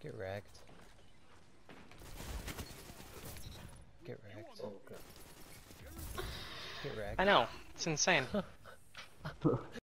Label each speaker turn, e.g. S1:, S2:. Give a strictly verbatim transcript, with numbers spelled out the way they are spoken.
S1: Get wrecked. Get wrecked.
S2: Oh, God.
S1: Get wrecked.
S3: I know. It's insane.